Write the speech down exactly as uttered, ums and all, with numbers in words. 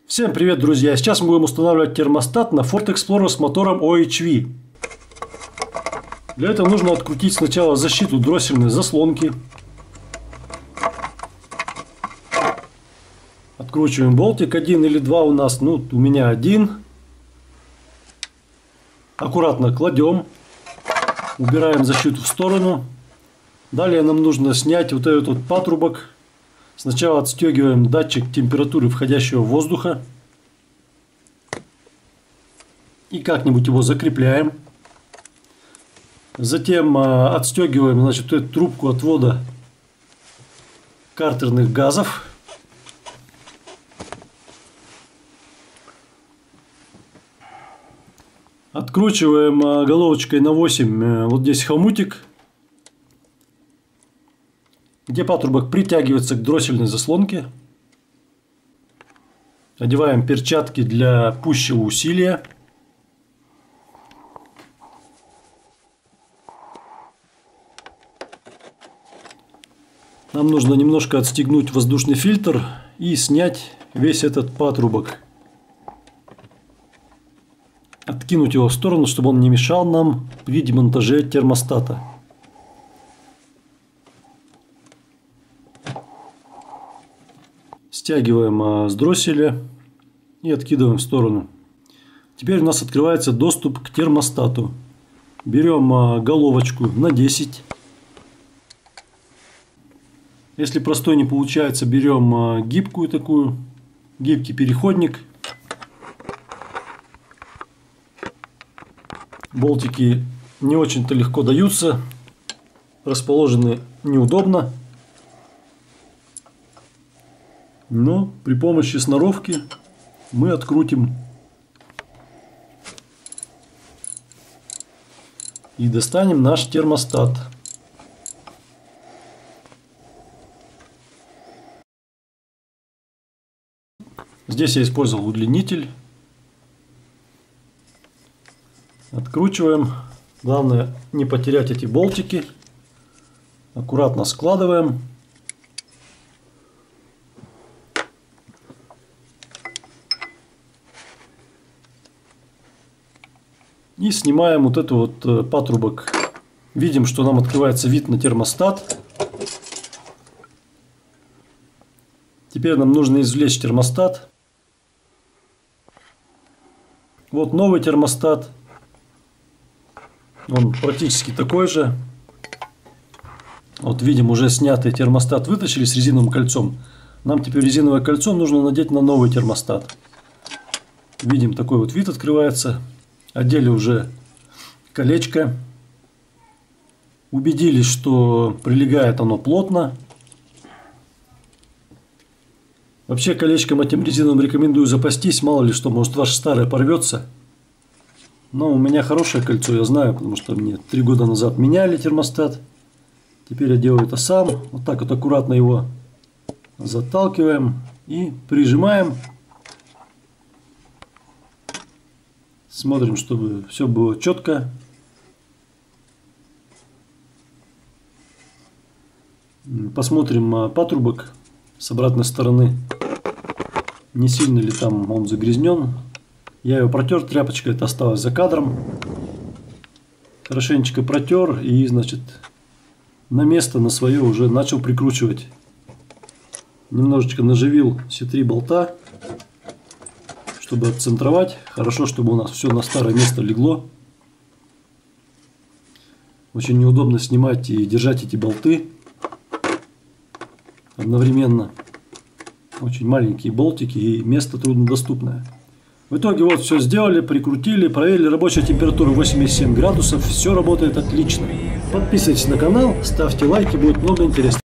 Всем привет, друзья! Сейчас мы будем устанавливать термостат на Ford Explorer с мотором о эйч ви. Для этого нужно открутить сначала защиту дроссельной заслонки. Откручиваем болтик, один или два у нас, ну у меня один. Аккуратно кладем, убираем защиту в сторону. Далее нам нужно снять вот этот вот патрубок. Сначала отстегиваем датчик температуры входящего воздуха и как-нибудь его закрепляем. Затем отстегиваем, значит, эту трубку отвода картерных газов. Откручиваем головочкой на восемь вот здесь хомутик, где патрубок притягивается к дроссельной заслонке. Одеваем перчатки для пущего усилия. Нам нужно немножко отстегнуть воздушный фильтр и снять весь этот патрубок. Откинуть его в сторону, чтобы он не мешал нам при демонтаже термостата. Стягиваем с дросселя и откидываем в сторону. Теперь у нас открывается доступ к термостату. Берем головочку на десять. Если простой не получается, берем гибкую такую, гибкий переходник. Болтики не очень-то легко даются, расположены неудобно. Но при помощи сноровки мы открутим и достанем наш термостат. Здесь я использовал удлинитель. Откручиваем. Главное не потерять эти болтики. Аккуратно складываем. И снимаем вот этот вот патрубок. Видим, что нам открывается вид на термостат. Теперь нам нужно извлечь термостат. Вот новый термостат. Он практически такой же. Вот видим, уже снятый термостат вытащили с резиновым кольцом. Нам теперь резиновое кольцо нужно надеть на новый термостат. Видим, такой вот вид открывается. Одели уже колечко. Убедились, что прилегает оно плотно. Вообще колечком этим резиновым рекомендую запастись. Мало ли что, может ваше старое порвется. Но у меня хорошее кольцо, я знаю, потому что мне три года назад меняли термостат. Теперь я делаю это сам. Вот так вот аккуратно его заталкиваем и прижимаем. Смотрим, чтобы все было четко. Посмотрим патрубок с обратной стороны. Не сильно ли там он загрязнен. Я его протер тряпочкой, это осталось за кадром. Хорошенечко протер и, значит, на место, на свое уже начал прикручивать. Немножечко наживил все три болта, чтобы отцентровать. Хорошо, чтобы у нас все на старое место легло. Очень неудобно снимать и держать эти болты одновременно. Очень маленькие болтики и место труднодоступное. В итоге вот все сделали, прикрутили, проверили рабочую температуру восемьдесят семь градусов. Все работает отлично. Подписывайтесь на канал, ставьте лайки, будет много интересного.